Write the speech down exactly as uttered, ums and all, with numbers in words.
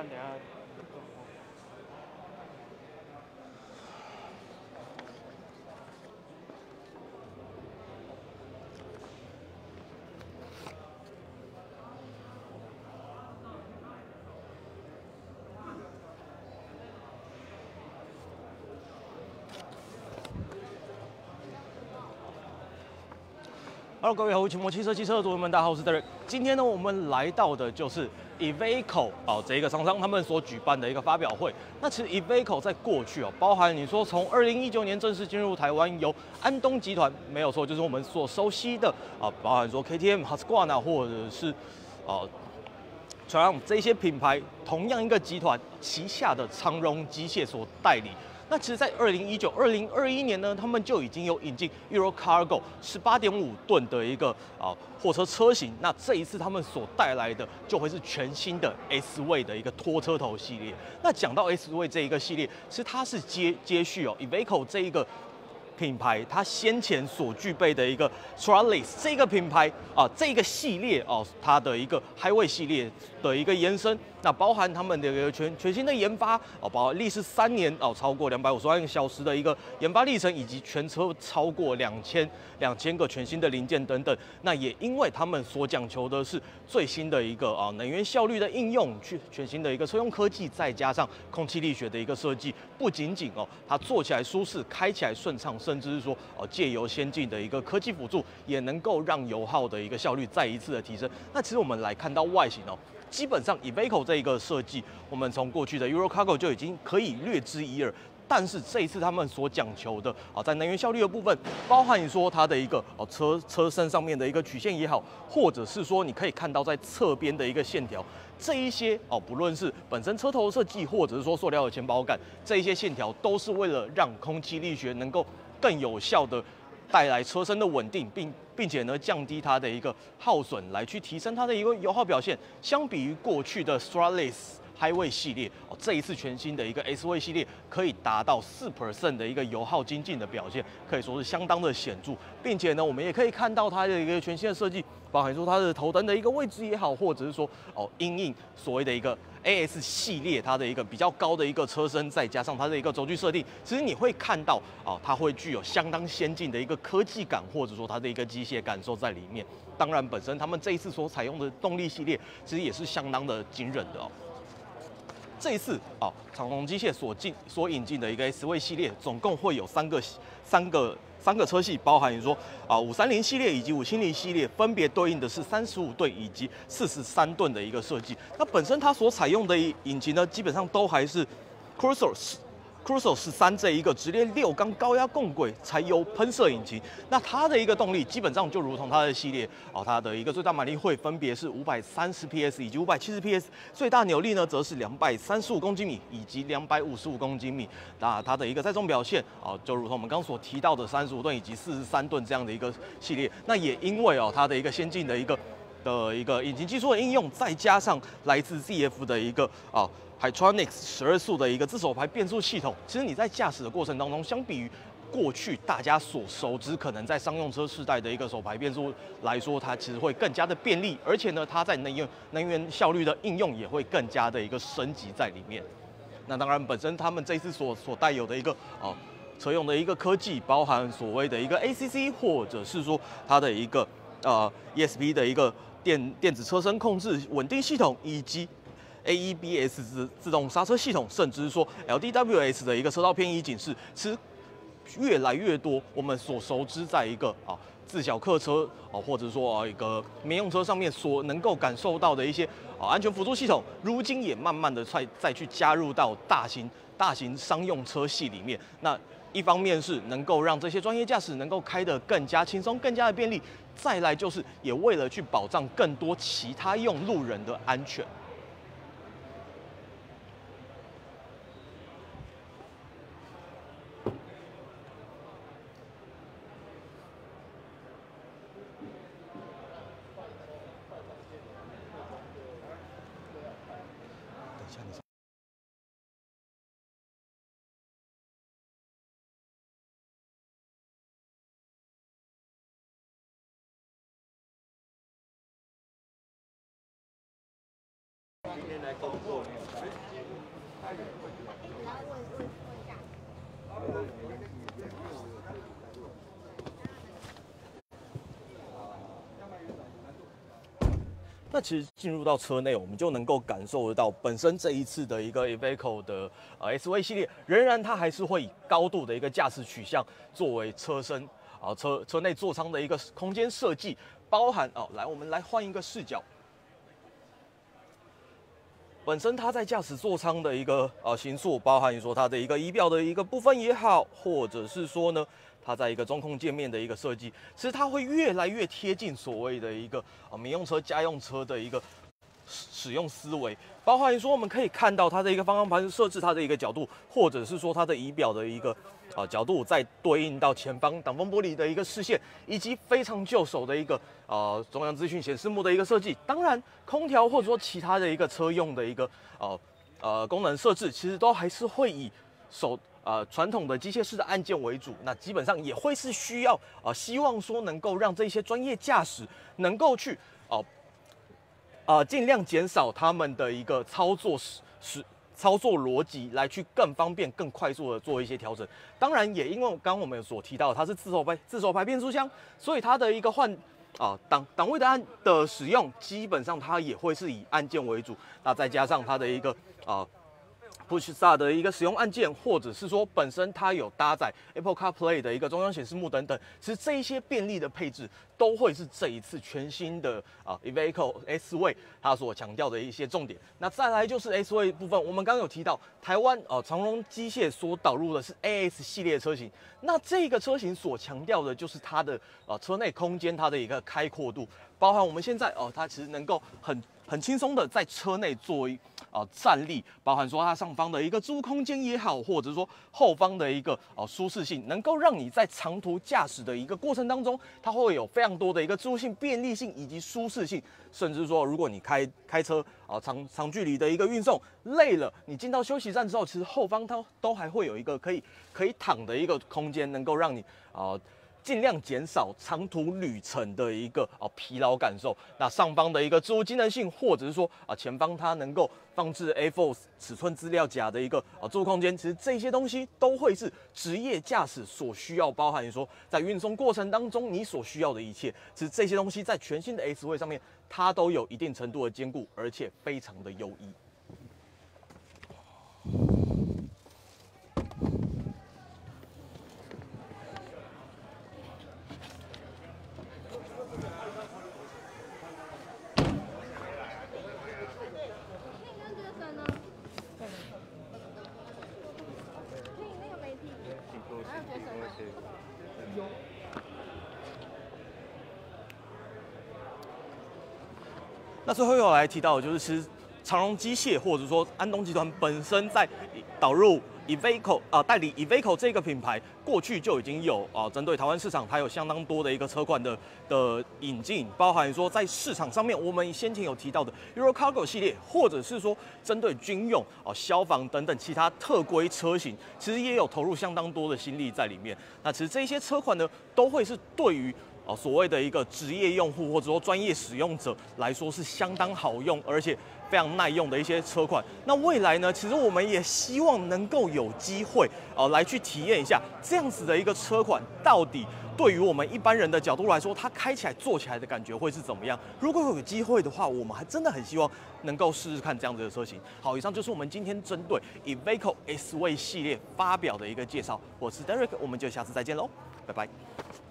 等下。Hello， 各位好，群魔汽车汽车的主们，大家好，我是 Derek。今天呢，我们来到的就是 IVECO 哦，这一个厂商他们所举办的一个发表会。那其实 IVECO 在过去哦，包含你说从二零一九年正式进入台湾，由安东集团没有错，就是我们所熟悉的啊，包含说 K T M、Husqvarna 或者是哦。Walkaround 这些品牌，同样一个集团旗下的长荣机械所代理。那其实，在二零一九、二零二一年呢，他们就已经有引进 Walkaround 十八点五吨的一个啊货车车型。那这一次他们所带来的，就会是全新的 S 位的一个拖车头系列。那讲到 S 位这一个系列，其实它是接接续哦 IVECO 这一个品牌它先前所具备的一个 Stralis 这个品牌啊，这个系列哦，它的一个 Highway 系列的一个延伸。那包含他们的一个全全新的研发哦，包含历时三年哦，超过两百五十万小时的一个研发历程，以及全车超过两千两千个全新的零件等等。那也因为他们所讲求的是最新的一个啊能源效率的应用，去全新的一个车用科技，再加上空气力学的一个设计，不仅仅哦它坐起来舒适，开起来顺畅，甚至是说哦借由先进的一个科技辅助，也能够让油耗的一个效率再一次的提升。那其实我们来看到外形哦。基本上 IVECO 这一个设计，我们从过去的 Walkaround 就已经可以略知一二。但是这一次他们所讲求的啊，在能源效率的部分，包含你说它的一个哦车车身上面的一个曲线也好，或者是说你可以看到在侧边的一个线条，这一些哦，不论是本身车头设计，或者是说塑料的前保杆，这一些线条都是为了让空气力学能够更有效的带来车身的稳定，并并且呢降低它的一个耗损，来去提升它的一个油耗表现。相比于过去的 Stralis Highway 系列哦，这一次全新的一个 S 位系列可以达到四 percent 的一个油耗精进的表现，可以说是相当的显著。并且呢，我们也可以看到它的一个全新的设计，包含说它的头灯的一个位置也好，或者是说哦因应所谓的一个 A S 系列它的一个比较高的一个车身，再加上它的一个轴距设定，其实你会看到哦，它会具有相当先进的一个科技感，或者说它的一个机械感受在里面。当然，本身他们这一次所采用的动力系列，其实也是相当的惊人的哦。这一次哦，长荣机械所进所引进的一个 S 位系列，总共会有三个三个三个车系，包含你说啊五三零系列以及五七零系列，分别对应的是三十五吨以及四十三吨的一个设计。那本身它所采用的引擎呢，基本上都还是 Cruiser Cruiser 十三这一个直列六缸高压共轨柴油喷射引擎，那它的一个动力基本上就如同它的系列哦，它的一个最大马力会分别是五百三十匹 以及五百七十匹，最大扭力呢则是两百三十五公斤米以及两百五十五公斤米。那它的一个载重表现哦，就如同我们刚刚所提到的三十五吨以及四十三吨这样的一个系列。那也因为哦它的一个先进的一个的一个引擎技术的应用，再加上来自 Z F 的一个啊。Hytronics 十二速的一个自手排变速系统，其实你在驾驶的过程当中，相比于过去大家所熟知可能在商用车世代的一个手排变速来说，它其实会更加的便利，而且呢，它在能源能源效率的应用也会更加的一个升级在里面。那当然，本身他们这次所所带有的一个哦车用的一个科技，包含所谓的一个 A C C， 或者是说它的一个呃 E S P 的一个电电子车身控制稳定系统，以及A E B S 自自动刹车系统，甚至是说 L D W S 的一个车道偏移警示，其实越来越多我们所熟知在一个啊自小客车哦，或者说啊一个民用车上面所能够感受到的一些啊安全辅助系统，如今也慢慢的再再去加入到大型大型商用车系里面。那一方面是能够让这些专业驾驶能够开得更加轻松、更加的便利，再来就是也为了去保障更多其他用路人的安全。等一下你。 今天来工作没有带。 那其实进入到车内，我们就能够感受得到，本身这一次的一个 IVECO 的呃 S V 系列，仍然它还是会以高度的一个驾驶取向作为车身啊车车内座舱的一个空间设计，包含哦，来我们来换一个视角。本身它在驾驶座舱的一个呃形塑，包含说它的一个仪表的一个部分也好，或者是说呢，它在一个中控界面的一个设计，其实它会越来越贴近所谓的一个呃民用车、家用车的一个使用思维，包含说我们可以看到它的一个方向盘设置，它的一个角度，或者是说它的仪表的一个啊、呃、角度，再对应到前方挡风玻璃的一个视线，以及非常就手的一个呃中央资讯显示幕的一个设计。当然，空调或者说其他的一个车用的一个呃呃功能设置，其实都还是会以手。呃，传统的机械式的按键为主，那基本上也会是需要呃，希望说能够让这些专业驾驶能够去哦呃，呃尽量减少他们的一个操作时时操作逻辑，来去更方便、更快速的做一些调整。当然，也因为刚刚我们所提到，它是自手排自手排变速箱，所以它的一个换啊档档位的按的使用，基本上它也会是以按键为主。那再加上它的一个啊。呃Push Start 的一个使用按键，或者是说本身它有搭载 Apple CarPlay 的一个中央显示幕等等，其实这一些便利的配置都会是这一次全新的啊 IVECO S V 它所强调的一些重点。那再来就是 S V 部分，我们刚刚有提到台湾哦、呃、长荣机械所导入的是 A S 系列车型，那这个车型所强调的就是它的呃车内空间它的一个开阔度，包含我们现在哦、呃、它其实能够很很轻松的在车内做一啊、呃、站立，包含说它上方的一个置物空间也好，或者说后方的一个哦、呃、舒适性，能够让你在长途驾驶的一个过程当中，它会有非常多的一个置物性、便利性以及舒适性，甚至说如果你开开车啊、呃、长长距离的一个运送累了，你进到休息站之后，其实后方它都还会有一个可以可以躺的一个空间，能够让你啊。呃尽量减少长途旅程的一个啊疲劳感受。那上方的一个置物机能性，或者是说啊前方它能够放置 A 四 尺寸资料夹的一个啊置物空间，其实这些东西都会是职业驾驶所需要，包含说在运送过程当中你所需要的一切。其实这些东西在全新的 S V 上面，它都有一定程度的兼顾，而且非常的优异。那最后又来提到的就是，其实长荣机械或者说安东集团本身在导入 IVECO 啊、呃、代理 IVECO 这个品牌，过去就已经有啊、呃、针对台湾市场，它有相当多的一个车款的的引进，包含说在市场上面，我们先前有提到的 Euro Cargo 系列，或者是说针对军用啊、呃、消防等等其他特规车型，其实也有投入相当多的心力在里面。那其实这些车款呢，都会是对于哦，所谓的一个职业用户或者说专业使用者来说是相当好用，而且非常耐用的一些车款。那未来呢，其实我们也希望能够有机会呃来去体验一下这样子的一个车款，到底对于我们一般人的角度来说，它开起来、坐起来的感觉会是怎么样？如果有机会的话，我们还真的很希望能够试试看这样子的车型。好，以上就是我们今天针对 IVECO S V 系列发表的一个介绍。我是 Derek， 我们就下次再见喽，拜拜。